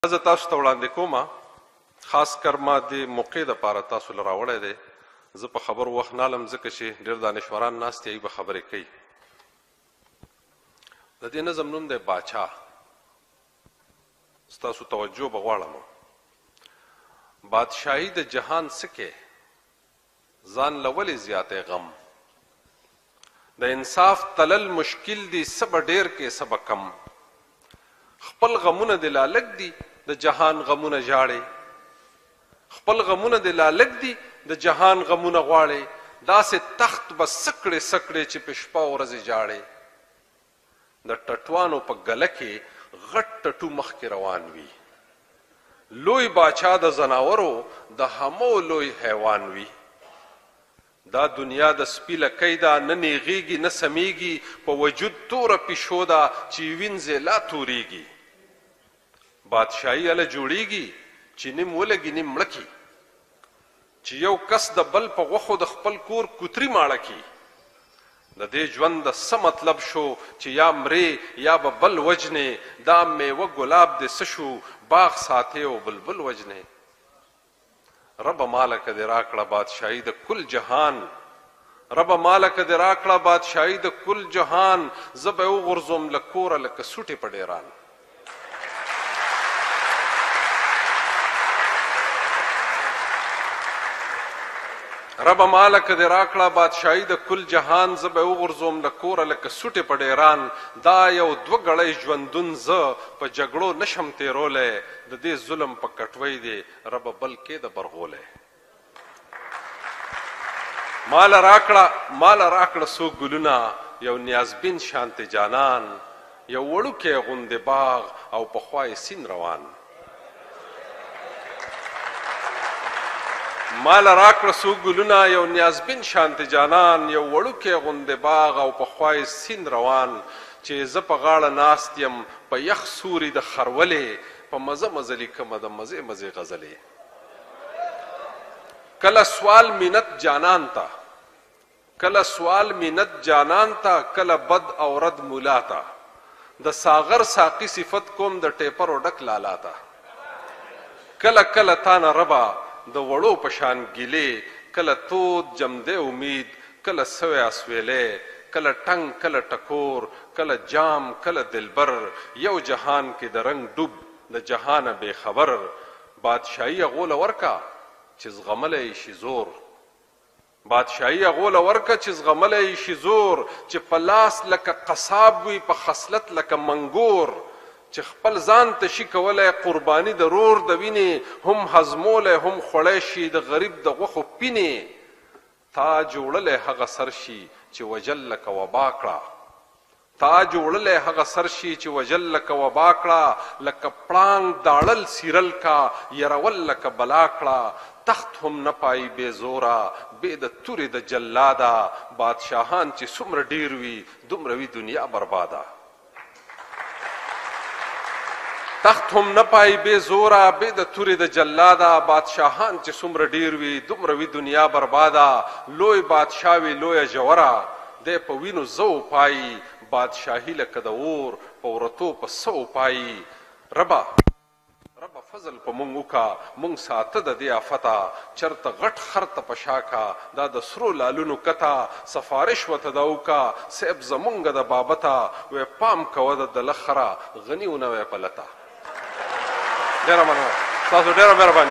زه تاسو ته وړاندې کوم خاص کر ما د موقع دپاره تاسو له راوړی دی. زه په خبرو وخت نه لم ځکه چې ډېر دانشوران ناست دي، هغوی به خبرې کوي. د دې نظم نوم دی بادشاه. ستاسو توجه به غواړم. بادشاهي د جهان څه کې ځان له ولې زیاتی غم، د انصاف تلل مشکل دي، څه به ډېر کې څه به کم. خپل غمونه دې لا لږ دي د جهان غمونه ژاړې، خپل غمونه دې لا لږ دي د جهان غمونه غواړې. داسې تخت به سکړې سکړې چې په شپه ورځې ژاړې. د ټټوانو په ګله کې غټ ټټو مخکې روان وي. لوی باچا د زناورو د همو لوی حیوان وي. دا دنیا د سپي لکۍ ده، نه نیغېږي نه سمیږي، په وجود توره پیشو ده چې وینځې لا تورېږي. بادشاهي هله جوړېږي چې نیم ولګي نیم مړه کي، چې یو کس د بل په غوښو د خپل کور کوتري ماړه کي. د دې ژوند د څه مطلب شو چې یا مرې یا به بل وجنې، دا میوه ګلاب دې څه شو باغ ساتې او بلبل وجنې. ربه ماله که دې راکړه بادشاهي د کل جهان، ربه ماله که دې راکړه بادشاهي د کل جهان، زه به یې وغورځوم له کوره لکه سوټې په ډیران. ربه ماله که دې راکړه بادشاهي د کل جهان، زه به یې وغورځوم له کوره لکه سوټې په ډیران. دا یو دوه ګړی ژوندون زه په جګړو نشم تېرولی، د دې ظلم په کټوۍ دی ربه بل کې د برغولی. ماله راکړه څو ګلونه، یو نیازبین شانتې جانان، یو وړوکی غوندې باغ او پخوا یې سیند روان. ماله راکړه څو ګلونه، یو نیازبین شانتې جانان، یو وړوکی غوندې باغ او پخوا یې سیند روان. چې زه په غاړه ناست یم په یخ سوري د خرولې، په مزه مزه لیکمه د مزې مزې غزلې. کله سوال مینت جانان ته، کله سوال مینت جانان ته، کله بد او رد مولا ته. د ساغر ساقي صفت کوم د ټیپرو ډک لالا ته. کله کله تا نه ربه د وړو په شان ګیلې، کله تود جمدی امید، کله سوی اسویلی، کله ټنګ کله ټکور، کله جام کله دلبر. یو جهان کې د رنګ ډوب د جهانه بې خبر. بادشاهي هغوله ورکه چې زغملی شي زور، بادشاهي هغوله ورکه چې زغملی شي زور. چې په لاس لکه قصاب وي، په خصلت لکه منګور. چې خپل ځان ته شي کولی قرباني د رور د وینې، هم هضمولی هم خوړی شي د غریب د غوښو پینې. تا جوړلی هغه سر شي چې وجل لکه وبا کړه، تا جوړلی هغه سر شي چې وجل لکه وبا کړه. لکه پړانګ داړل سیرل کا، یرول لکه بلا کړه. تخت هم نه پایي بې زوره، بې د تورې د جلاده. بادشاهان چې څومره ډېر وي دومره وي دنیا برباده. تخت هم نه پایي بې زوره، بې د تورې د جلاده. بادشاهان چې څومره ډېر وي دومره وي دنیا برباده. لوی بادشاه وي لویه ژوره، دی په وینو زو پایي. بادشاهي لکه د اور په ورتو په سو پایي. ربه فضل په مونږ وکړه، مونږ ساته د دې آفته. چرته غټ خر ته په شا کا، دا د سرو لالونو کته. سفارش ورته دا وکړه صاحب زمونږ د بابا ته، وی پام کوه د دله خره غني ونه وی په لته. ډېره مننه، تاسو ډېره مهرباني.